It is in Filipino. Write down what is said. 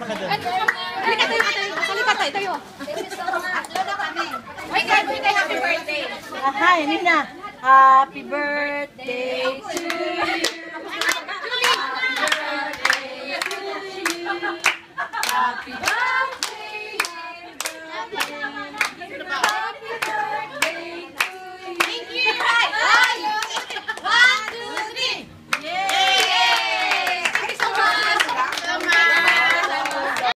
Halika tayo, halika tayo. Lola kami. Wait, happy birthday. Hi, Nina. Happy birthday to you.